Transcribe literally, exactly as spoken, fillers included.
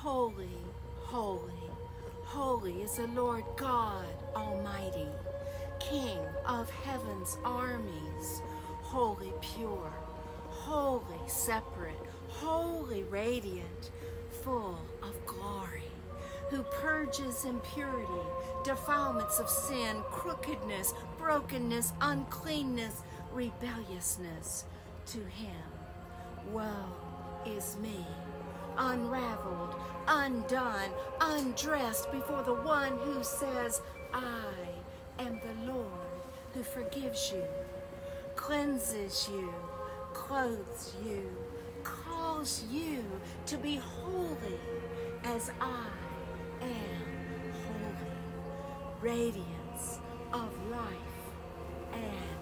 Holy, holy, holy is the Lord God Almighty, King of heaven's armies. Holy pure, holy separate, holy radiant, full of glory, who purges impurity, defilements of sin, crookedness, brokenness, uncleanness, rebelliousness. To him, woe is me, unraveled, undone, undressed before the one who says, I am the Lord, who forgives you, cleanses you, clothes you, calls you to be holy as I am holy. Radiance of life and